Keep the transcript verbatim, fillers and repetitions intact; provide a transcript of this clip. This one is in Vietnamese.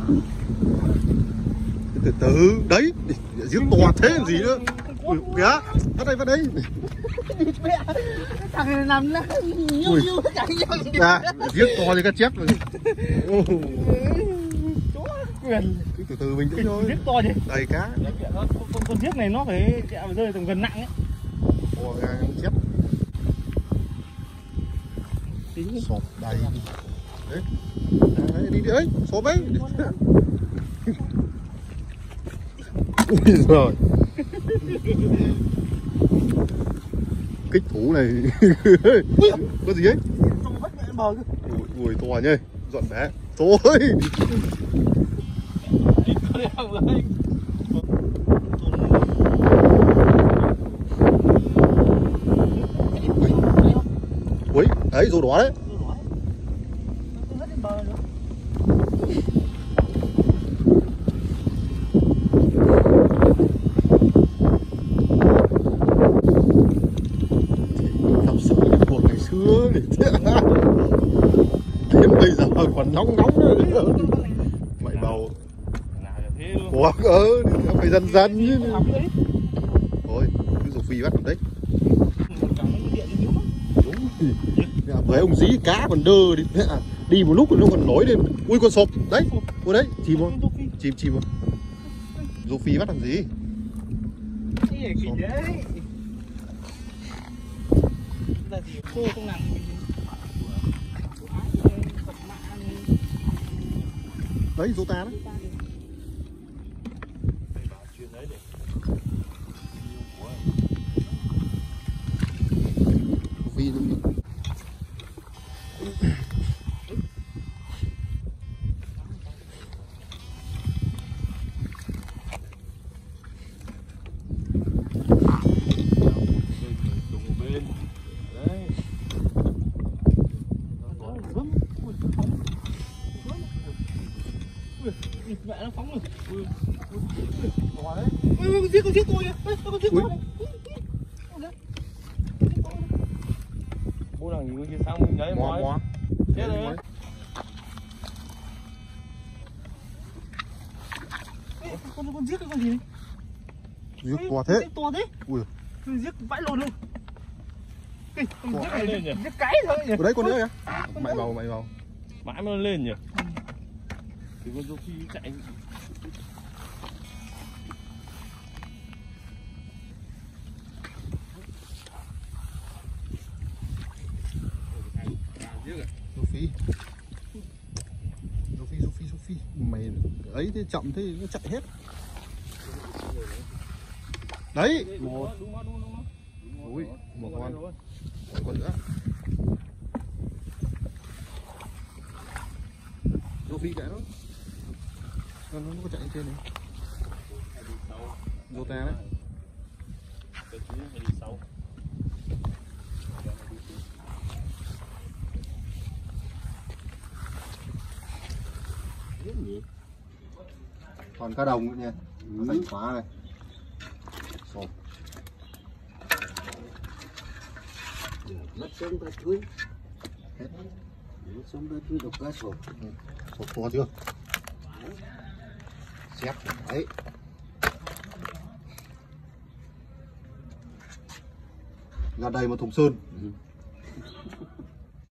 Từ từ đấy, giếng to thế làm gì nữa. Ui kìa, bắt đây bắt đây. Thằng này nằm nó nhiêu nhiêu chạy vô. À, giếng to thì cá chép rồi. Quyền. Từ từ bình tĩnh thôi. Giếng to gì? Đầy cá. Con, con giếng này nó phải rơi tầm gần nặng ấy. Ồ, chép. Sọp đầy. Đấy. Đấy, đi đi ấy, sọp ấy. Ui giời. Kích thú này. Có gì ấy? Ui, ui to nhá. Dọn bé. Thôi. Ui, đấy rô đỏ đấy. Làm sao của ngày xưa để đến bây giờ còn nóng nóng nữa. Mày bầu ủa ơ phải dần dần như này. Thôi cứ dục phi bắt làm đấy. Đúng với ông dí cá còn đơ đi, đi một lúc nó còn nổi lên. Ui con sộp đấy, ui đấy chìm không, chìm chìm không. Dục phi bắt làm gì. Đấy rô ta đấy. Phi luôn. Mẹ nó phóng rồi. Ui, con giết con giết tôi kìa. Con giết tôi. Bố thằng gì kia sang mình đấy mỏi. Chết rồi. Con con giết cái con gì này? Giết to thế. To thế. Ui. Giết vãi lồn luôn. Con giết này lên nhỉ? Giết cái thôi nhỉ. Ở đấy con nữa kìa. Mày vào mày vào. Mãi mà nó lên nhỉ. Thì con Sophie chạy. Sophie. Sophie Sophie Sophie. Mày ấy thế chậm thế nó chạy hết. Đấy. Một. Ui, một con. Một con nữa. Sophie kệ nó. Nó nó có chạy trên này. Rô ta đấy. Còn cá đồng nữa nha. Đánh khóa này. Sộp. Mất sông ta chuối. Hết. Mất sông ta chuối độc cá sộp. Sộp to chưa? Xếp đấy. Ra đây một thùng sơn. Ừ.